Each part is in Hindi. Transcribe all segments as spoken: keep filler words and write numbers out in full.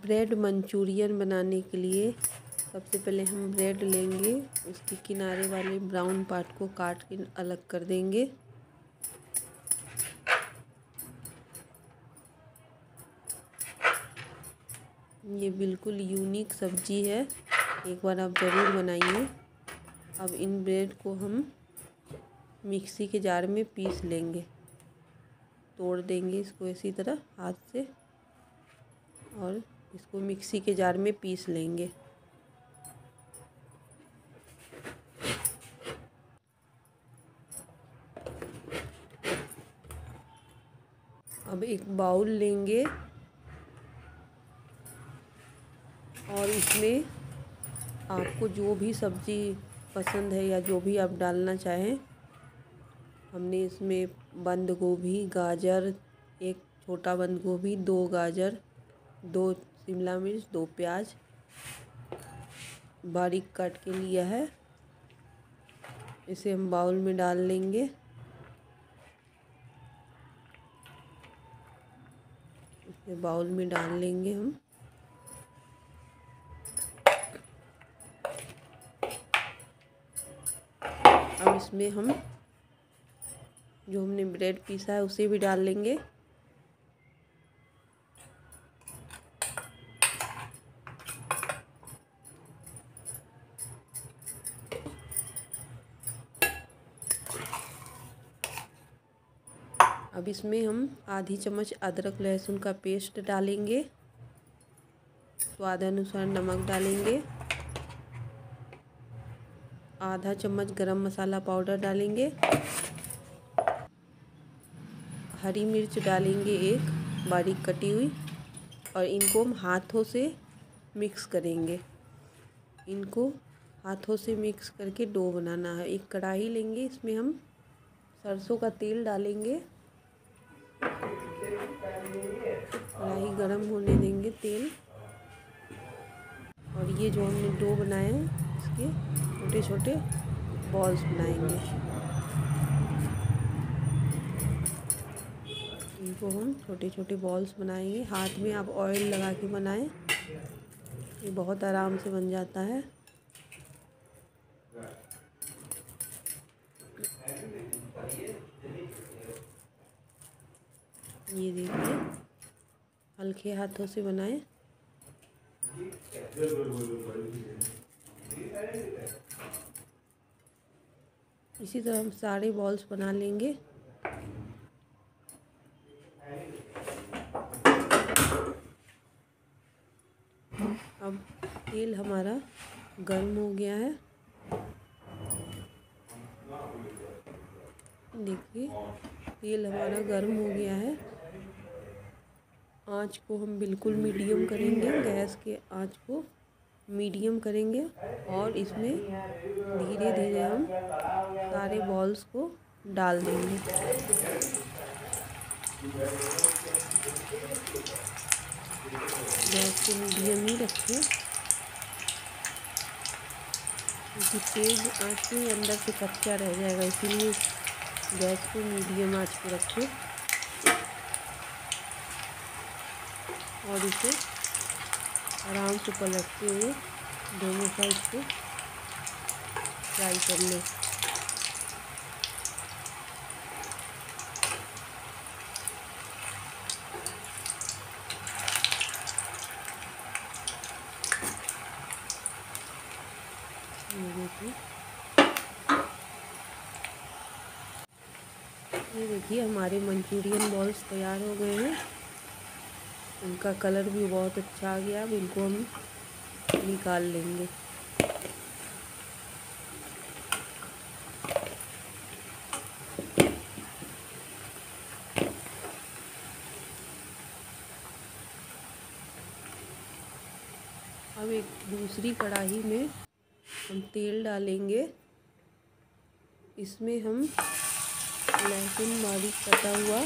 ब्रेड मंचूरियन बनाने के लिए सबसे पहले हम ब्रेड लेंगे, उसके किनारे वाले ब्राउन पार्ट को काट के अलग कर देंगे। ये बिल्कुल यूनिक सब्जी है, एक बार आप ज़रूर बनाइए। अब इन ब्रेड को हम मिक्सी के जार में पीस लेंगे, तोड़ देंगे इसको इसी तरह हाथ से और इसको मिक्सी के जार में पीस लेंगे। अब एक बाउल लेंगे और इसमें आपको जो भी सब्ज़ी पसंद है या जो भी आप डालना चाहें, हमने इसमें बंद गोभी, गाजर, एक छोटा बंद गोभी, दो गाजर, दो शिमला मिर्च, दो प्याज बारीक काट के लिया है। इसे हम बाउल में डाल लेंगे। इसे बाउल में डाल लेंगे हम। अब इसमें हम जो हमने ब्रेड पीसा है उसे भी डाल लेंगे। अब इसमें हम आधी चम्मच अदरक लहसुन का पेस्ट डालेंगे, स्वाद अनुसार नमक डालेंगे, आधा चम्मच गरम मसाला पाउडर डालेंगे, हरी मिर्च डालेंगे एक बारीक कटी हुई, और इनको हम हाथों से मिक्स करेंगे। इनको हाथों से मिक्स करके डो बनाना है। एक कढ़ाई लेंगे, इसमें हम सरसों का तेल डालेंगे, कढ़ाई गरम होने देंगे तेल, और ये जो हमने डो बनाए हैं इसके छोटे छोटे बॉल्स बनाएंगे। इनको हम छोटे छोटे बॉल्स बनाएंगे। हाथ में आप ऑयल लगा के बनाएं, ये बहुत आराम से बन जाता है। ये देखिए, हल्के हाथों से बनाएं। इसी तरह हम सारे बॉल्स बना लेंगे। अब तेल हमारा गर्म हो गया है, देखिए तेल हमारा गर्म हो गया है। आँच को हम बिल्कुल मीडियम करेंगे, गैस के आँच को मीडियम करेंगे और इसमें धीरे धीरे हम सारे बॉल्स को डाल देंगे। गैस को मीडियम ही रखें, क्योंकि तेज आँच में अंदर से कच्चा रह जाएगा, इसीलिए गैस को मीडियम आँच पे रखें और इसे आराम से पलटते हुए दोनों साइड से फ्राई कर लें। ये देखिए, ये देखिए हमारे मंचूरियन बॉल्स तैयार हो गए हैं। उनका कलर भी बहुत अच्छा आ गया। अब इनको हम निकाल लेंगे। अब एक दूसरी कढ़ाई में हम तेल डालेंगे। इसमें हम लहसुन बारीक कटा हुआ,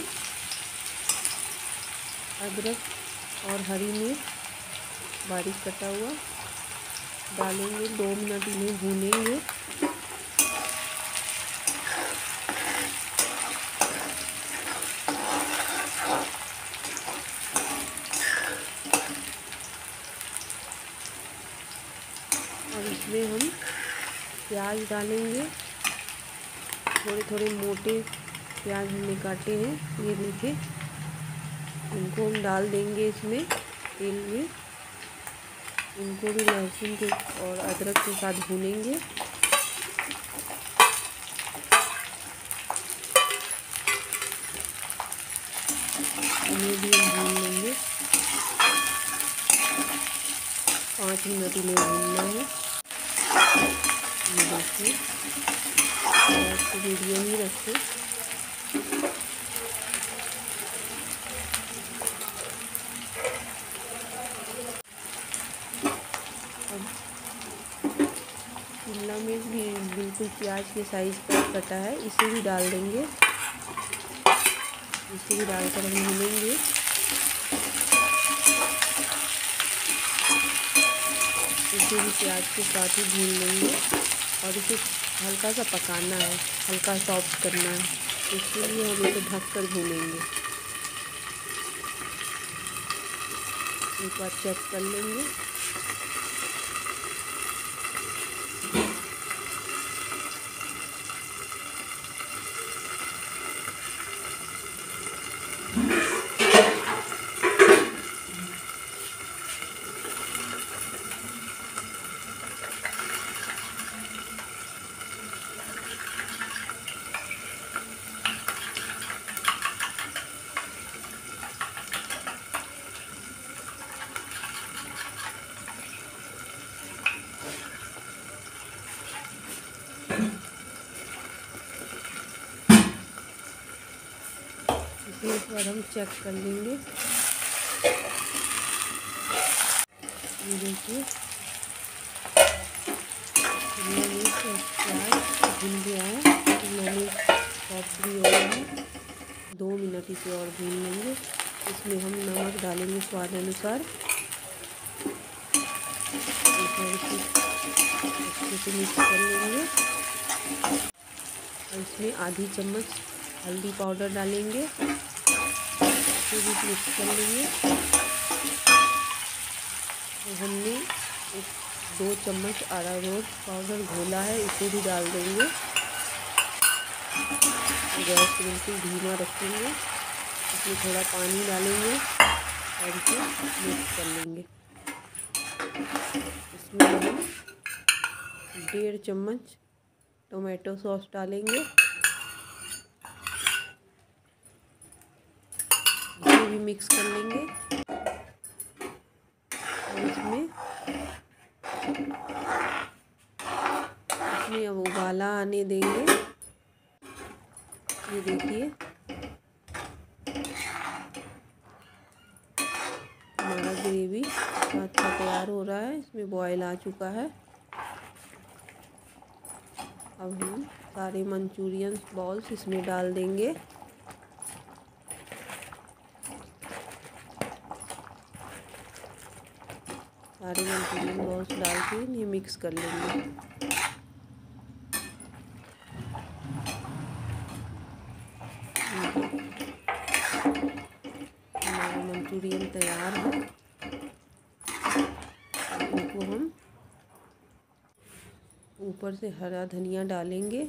अदरक और हरी मिर्च बारीक कटा हुआ डालेंगे। दो मिनट इन्हें भूनेंगे। इसमें हम प्याज डालेंगे। थोड़े थोड़े मोटे प्याज हमने काटे हैं, ये देखिए। इनको हम डाल देंगे इसमें तेल में। इनको भी लहसुन के और अदरक के साथ भूनेंगे। इन्हें भी हम भून लेंगे। पाँच मिनट इन्हें भूनना है। ये देखिए, तो वीडियो ही रखें। अब शिमला मिर्च भी बिल्कुल प्याज के साइज़ का कटा है, इसे भी डाल देंगे। इसे भी डालकर हम भूनेंगे। इसे भी प्याज के साथ ही भून लेंगे और इसे हल्का सा पकाना है, हल्का सॉफ्ट करना है। इसके लिए हम इसे ढककर भूनेंगे। एक बार चेक कर लेंगे। इसे एक बार हम चेक कर लेंगे। ये देखिए, शिमला मिर्च और प्याज भून गया है। शिमला मिर्च सॉफ्ट भी हो गया है। दो मिनट इसे और भून लेंगे। इसमें हम नमक डालेंगे स्वाद अनुसार। अच्छे से मिक्स कर लेंगे। और इसमें आधी चम्मच हल्दी पाउडर डालेंगे। इसे भी मिक्स कर लेंगे। और हमने एक दो चम्मच अरारोट पाउडर घोला है, इसे भी डाल देंगे। गैस बिल्कुल धीमा रखेंगे। इसमें थोड़ा पानी डालेंगे और इसे मिक्स कर लेंगे। इसमें हम डेढ़ चम्मच टोमेटो सॉस डालेंगे। इसे भी मिक्स कर लेंगे। और इसमें इसमें अब उबाला आने देंगे। ये देखिए, हमारा ग्रेवी अच्छा तैयार हो रहा है। इसमें बॉयल आ चुका है। अब हम सारे मंचूरियन बॉल्स इसमें डाल देंगे। सारे मंचूरियन बॉल्स डाल के इन्हें मिक्स कर लेंगे। हमारा मंचूरियन तैयार है। इनको हम ऊपर से हरा धनिया डालेंगे।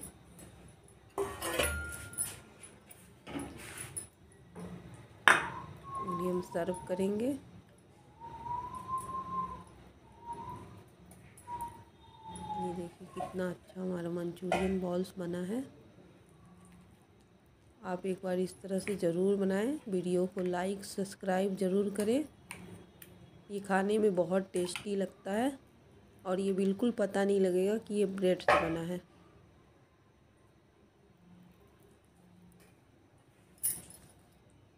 इन्हें हम सर्व करेंगे। ये देखिए कितना अच्छा हमारा मंचूरियन बॉल्स बना है। आप एक बार इस तरह से ज़रूर बनाएं। वीडियो को लाइक सब्सक्राइब ज़रूर करें। ये खाने में बहुत टेस्टी लगता है और ये बिल्कुल पता नहीं लगेगा कि ये ब्रेड से बना है।